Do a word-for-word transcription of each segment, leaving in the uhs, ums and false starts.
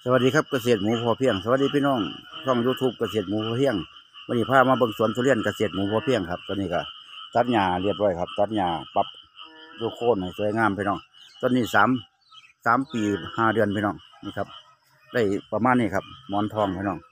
สวัสดีครับเกษตรหมูพอเพียงสวัสดีพี่น้องช่องยูทูบเกษตรหมูพอเพียงวันนี้พามาเบิ่งสวนทุเรียนเกษตรหมูพอเพียงครับตอนนี้ก็ตัดหญ้าเรียบร้อยครับตัดหญ้าปรับดูโคนให้สวยงามพี่น้องตอนนี้สามสามปีห้าเดือนพี่น้องนี่ครับได้ประมาณนี้ครับหมอนทองพี่น้อง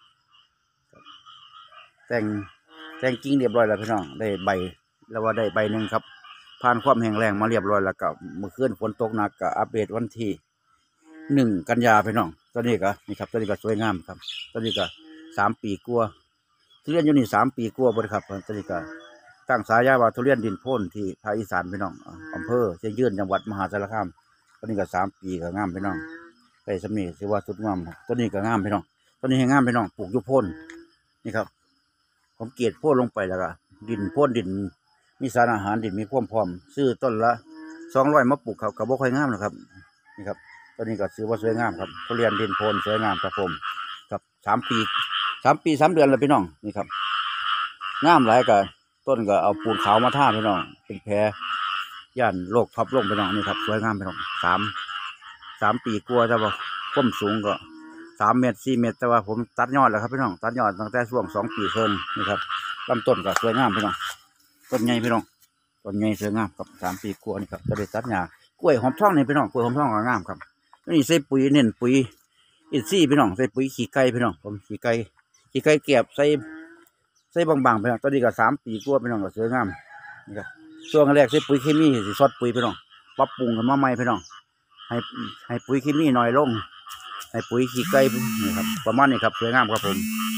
แต่งแต่งกิ่งเรียบร้อยแล้วพี่น้องได้ใบแล้วว่าได้ใบหนึ่งครับผ่านความแห้งแล้งมาเรียบร้อยแล้วก็เมื่อคืนฝนตกหนักก็อัปเดตวันที่หนึ่งกันยาพี่น้องตอนนี้ก็นี่ครับตอนนี้ก็สวยงามครับตอนนี้ก็สามปีกลัวทุเรียนอยู่นี่สามปีกลัวบริครับตอนนี้ก็ตั้งสายาว่าทุเรียนดินพ่นที่ภาคอีสานพี่น้องอำเภอเชียงยืนจังหวัดมหาสารคามตอนนี้ก็สามปีก็งามพี่น้องได้สำนีถือว่าสุดงามตอนนี้ก็งามพี่น้องตอนนี้ให้งามพี่น้องปลูกยุพ่นนี่ครับผมเกลียดพ่นลงไปแล้วก็ดินพ่นดินมีสารอาหารดินมีความพร้อมซื้อต้นละสองร้อยมาปลูกครับกับบ่ค่อยงามหรอกครับนี่ครับตอนนี้ก็ถือว่าสวยงามครับทุเรียนดินโพนสวยงามครับผมครับสามปีสามปีสามเดือนแล้วพี่น้องนี่ครับงามหลายกับต้นก็เอาปูนขาวมาท่าพี่น้องเป็นแพรย่านโรคทับลงพี่น้องนี่ครับสวยงามพี่น้องสามสามปีกลัวแต่ว่าก้มสูงก็สามเมตรสี่เมตรแต่ว่าผมตัดยอดแล้วครับพี่น้องตัดยอดตั้งแต่ช่วงสองปีเพิ่งนี่ครับลำต้นก็สวยงามพี่น้องต้นใหญ่พี่น้องต้นใหญ่สวยงามครับสามปีกลัวนี่ครับจะได้ตัดหญ้ากล้วยหอมทองนี่พี่น้องกล้วยหอมทองก็งามครับนี่ใส่ปุ๋ยเน้นปุ๋ยอินทรีย์พี่น้องใส่ปุ๋ยขี้ไก่พี่น้องผมขี้ไก่ขี้ไก่เก็บใส่ใส่บางๆพี่น้องตอนนี้ก็สามปีกว่าพี่น้องก็สวยงามนี่ครับช่วงแรกใส่ปุ๋ยเคมีสิซอดปุ๋ยพี่น้องปรับปรุงกันมาใหม่พี่น้องให้ให้ปุ๋ยเคมีน้อยลงให้ปุ๋ยขี้ไก่นี่ครับประมาณนี้ครับสวยงามครับผม